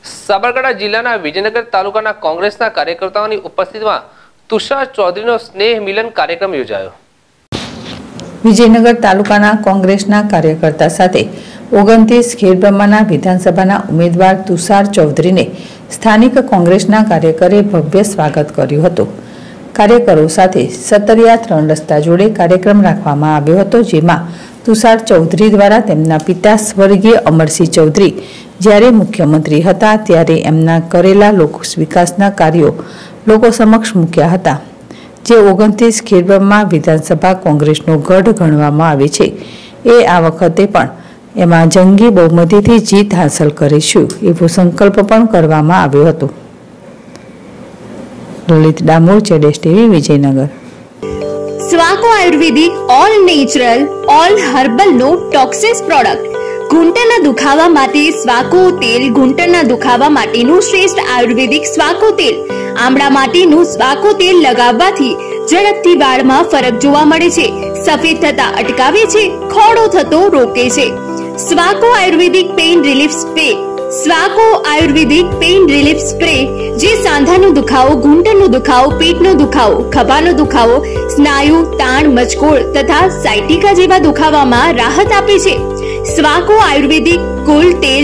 સાબરકાંઠા જિલ્લાના વિજયનગર તાલુકાના કોંગ્રેસના કાર્યકર્તાઓની ઉપસ્થિતિમાં તુષાર ચૌધરીનો સ્નેહ મિલન કાર્યક્રમ યોજાયો। વિજયનગર તાલુકાના કોંગ્રેસના કાર્યકર્તા સાથે 29 ખેડબ્રહ્માના વિધાનસભાના ઉમેદવાર તુષાર ચૌધરીને સ્થાનિક કોંગ્રેસના કાર્યકરે ભવ્ય સ્વાગત કર્યું હતું। કાર્યકરો સાથે સતરિયા 3 રસ્તા જોડે કાર્યક્રમ રાખવામાં આવ્યો હતો, જેમાં તુષાર ચૌધરી દ્વારા તેમના પિતા સ્વર્ગીય અમરસિંહ ચૌધરી જ્યારે મુખ્યમંત્રી હતા ત્યારે એમના કરેલા લોક વિકાસના કાર્યો લોકો સમક્ષ મૂક્યા હતા, જે 29 ખેડબ્રહ્મા વિધાનસભા કોંગ્રેસનો ગઢ ગણવામાં આવે છે। આ વખતે પણ એમાં જંગી બહુમતીથી જીત હાંસલ કરીશું એવો સંકલ્પ પણ કરવામાં આવ્યો હતો। લલિત ડામોર, જેડેશ TV, Vijaynagar. Swako Ayurvedic all natural all herbal no toxins product. ઘૂંટણના દુખાવા માટે સ્વાકો તેલ। ઘૂંટણના દુખાવા માટેનું શ્રેષ્ઠ આયુર્વેદિક સ્વાકો તેલ। આમળા માટેનું સ્વાકો તેલ લગાવવાથી ઝડપથી વાળમાં ફરક જોવા મળે છે, સફેદ થતા અટકાવે છે, ખોડો થતો રોકે છે। Swako Ayurvedic pain relief spray. Swako Ayurvedic pain relief spray જે સાંધાનો દુખાવો, ઘૂંટણનો દુખાવો, પેટનો દુખાવો, ખભાનો દુખાવો, સ્નાયુ તાણ, મચકોડ તથા સાયટિકા જેવા દુખાવામાં રાહત આપે છે। સ્વાકો આયુર્વેદિક કુલ તેલ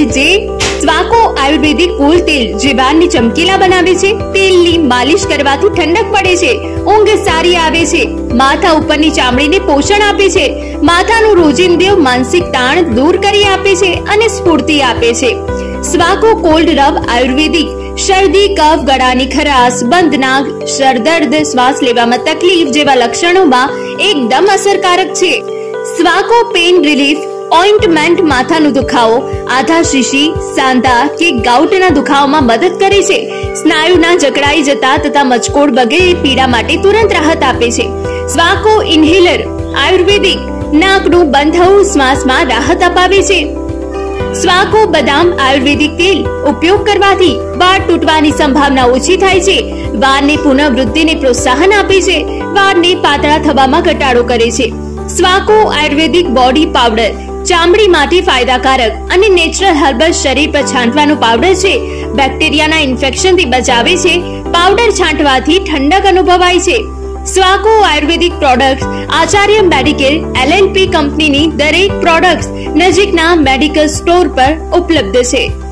જે વાળને ચમકીલા બનાવે છે। તેલની માલિશ કરવાથી ઠંડક પડે છે, ઊંઘ સારી આવે છે, માથા ઉપરની ચામડીને પોષણ આપે છે, માથાનું રોજિંદુ માનસિક તાણ દૂર કરી આપે છે અને સ્ફૂર્તિ આપે છે। સ્વાકો કોલ્ડ રબ આયુર્વેદિક શરદી, કફ, ગળાની ખરાશ, બંધ નાક, સરદર્દ, શ્વાસ લેવામાં તકલીફ જેવા લક્ષણોમાં એકદમ અસરકારક છે। સ્વાકો પેઇન રિલીફ ઓઇન્ટમેન્ટ માથાનો દુખાવો, આધા શીશી, સાંધા કે ગાઉટના દુખાવામાં મદદ કરે છે। સ્નાયુના જકડાઈ જતા તથા મચકોડ વગેરે પીડા માટે તુરંત રાહત આપે છે। સ્વાકો ઇન્હેલર આયુર્વેદિક નાકનું બંધ થવું, શ્વાસમાં રાહત અપાવે છે। સ્વાકો બદામ આયુર્વેદિક તેલ ઉપયોગ કરવાથી વાળ તૂટવાની સંભાવના ઓછી થાય છે, વાળની પુનઃવૃદ્ધિને પ્રોત્સાહન આપે છે, વાળને પાતળા થવામાં ઘટાડો કરે છે। સ્વાકો આયુર્વેદિક બોડી પાવડર ચામડી માટે ફાયદાકારક અને નેચરલ હર્બલ શરીર પર છાંટવાનો પાવડર છે, બેક્ટેરિયાના ઇન્ફેક્શનથી બચાવે છે, પાવડર છાંટવાથી ઠંડક અનુભવાય છે। Swako Ayurvedic products Acharya medicare LLP કંપનીની દરેક પ્રોડક્ટ્સ નજીકના મેડિકલ સ્ટોર પર ઉપલબ્ધ છે।